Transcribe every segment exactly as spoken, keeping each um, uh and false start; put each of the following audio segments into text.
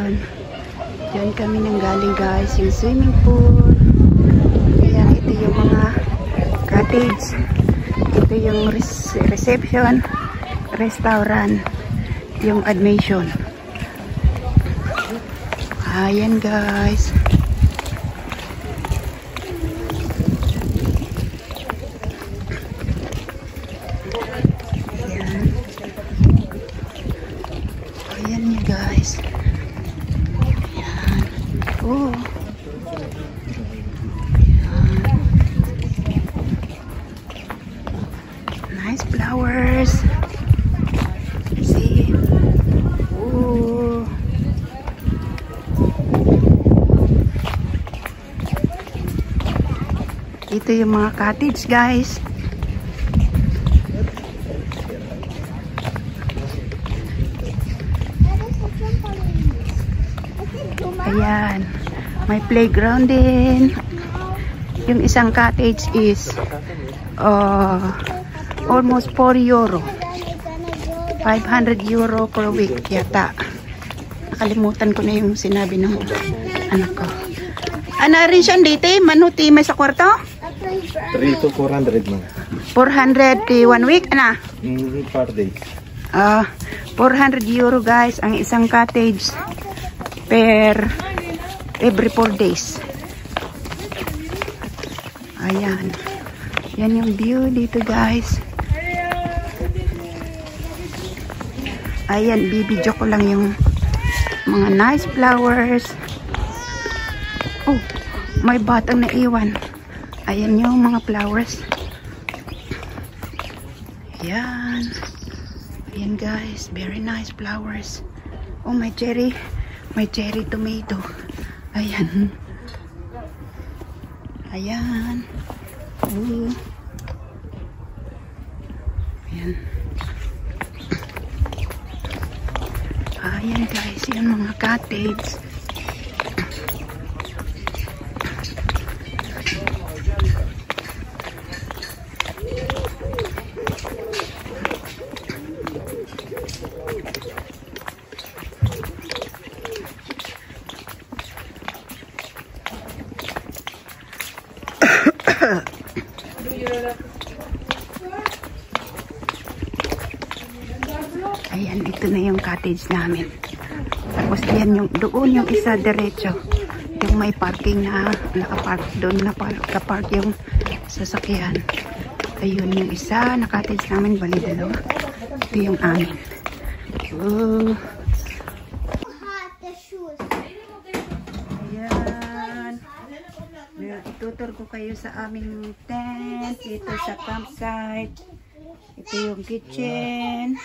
Ayan. Diyan kami nang galing guys, yung swimming pool. Ayan, ito yung mga cottage. Ito yung reception, restaurant, yung admission. Ayan guys. Guys. Ayan. Oh. Ayan. Nice flowers. See? Oh. Ito yung mga cottage, guys. Ayan, may playground din. Yung isang cottage is uh, almost four euro. five hundred euro per week yata. Nakalimutan ko na yung sinabi ng anak ko. Ano rin siya dito? Manuti may sa kwarto? three to four hundred man. four hundred one week? Ano? Mm, per day. Uh, four hundred euro guys ang isang cottage per every four days. Ayan. Yan yung view dito guys. Ayan, bibidyo ko lang yung mga nice flowers. Oh, may batang naiwan. Ayan yung mga flowers. Ayan. Ayan guys, very nice flowers. Oh, may cherry. May cherry tomato. Ayan. Ayan. Oh. Ayan. Ayan guys, yan mga cottage. Ayan, ito na yung cottage namin. Tapos yan yung, doon yung isa diretso. Yung may parking na nakapark doon na nakapark yung sasakyan. Ayun yung isa na cottage namin, bali dalawa. Ito yung amin. Oh. Ayan. Itutur ko kayo sa aming tent. Ito sa campsite. Ito yung kitchen.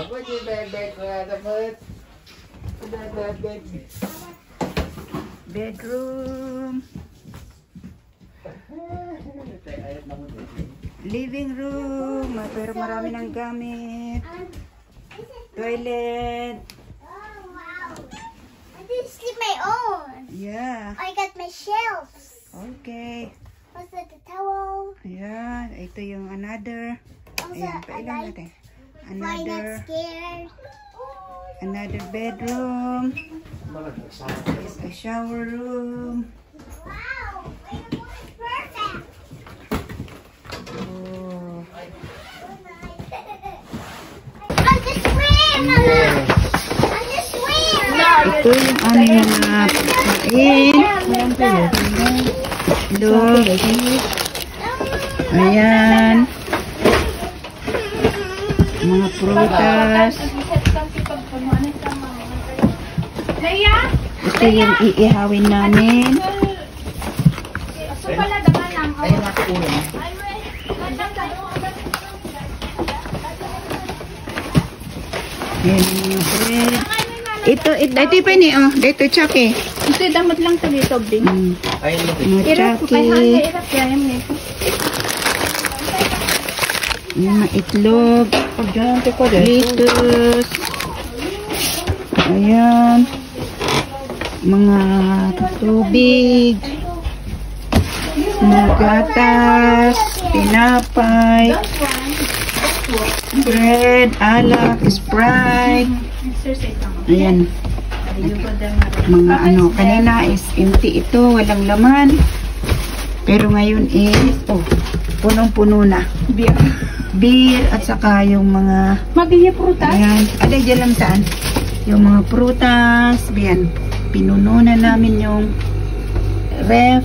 Bedroom. Living room. Pero marami ng gamit. Toilet. Oh, wow. I didn't sleep my own. Yeah. I got my shelves. Okay. What's that, the towel? Yeah. Ito yung another. Also, Ayan, a pailan light. natin. Why not Another, scared? another bedroom. Is a shower room. Wow, it looks perfect. Oh. I just swim. I just swim. Ito yung aming mga pagkain. Look. Ayan. Mga prutas. Ito yung iihawin namin. Ayan yung bread. Ito, ito, ito pa ni, oh. Ito, tsake. Ito, damot lang sa dito, Bing. Mm. Mga tsake. Mga itlog. Litos. Ayan. Mga tubig. Mga gatas. Tinapay. Bread. Alak. Sprite. Ayan. Mga ano, kanina is empty ito, walang laman. Pero ngayon is, oh, punong-puno na. Beer. Beer at saka yung mga, Magiging prutas? ayan, alay dyan lang saan. Yung mga prutas, ayan, pinuno na namin yung ref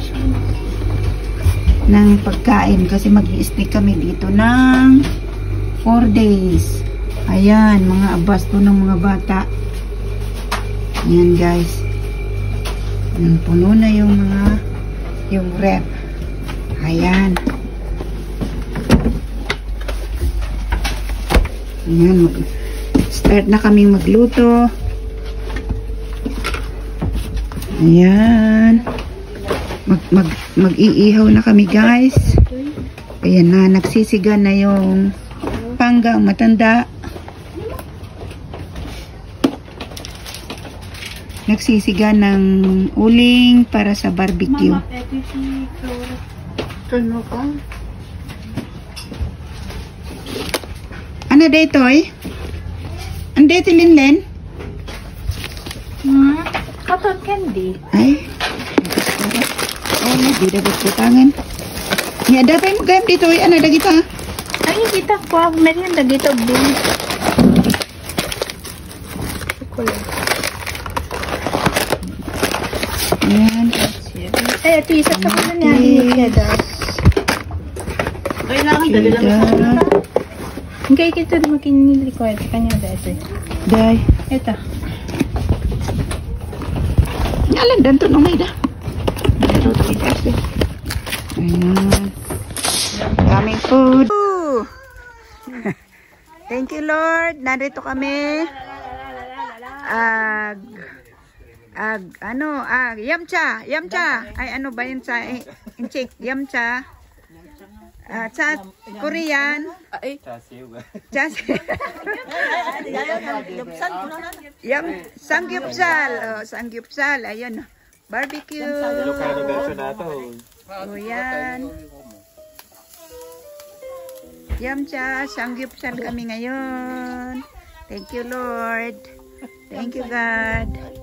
ng pagkain kasi mag-i-stay kami dito ng four days. Ayan, mga abasto ng mga bata. Ayan guys. Ayan, puno na yung mga yung ref. Ayan. Ayan, mag start na kaming magluto. Ayan. Mag, mag, mag-iihaw na kami guys. Ayan na, nagsisiga na yung panggang matanda. Nagsisiga ng uling para sa barbecue. Mama, episi, turno ko. Ano dito eh? Ano dito Linlen? Hmm? Cotton candy. Ay. Oh, di dapat putangan. Ya, dapat mo gayam dito eh. Ano dagi pa? Ay, kita ko. Merienda dito, Bing. Chocolate. Ayan. Eh, ito isa sa mga niya. Kaya kailangan dali lang sa hindi kita makinili ko. Kanya dito. Day. Ito. Ngalan dan to nung ida. Ayan. Daming food. Thank you Lord. Narito kami. Ag ag ano ag yamcha, yamcha. Ay ano ba yun sa eh, inchik yamcha. Ah, sa Korean. Ay. Chasiw. Yam sangyupsal. Oh, sangyupsal. Ayun. Barbecue. Ilocano version na ito. Oh, yan. Yamcha, sangyupsal kami ngayon. Thank you, Lord. Thank you, God.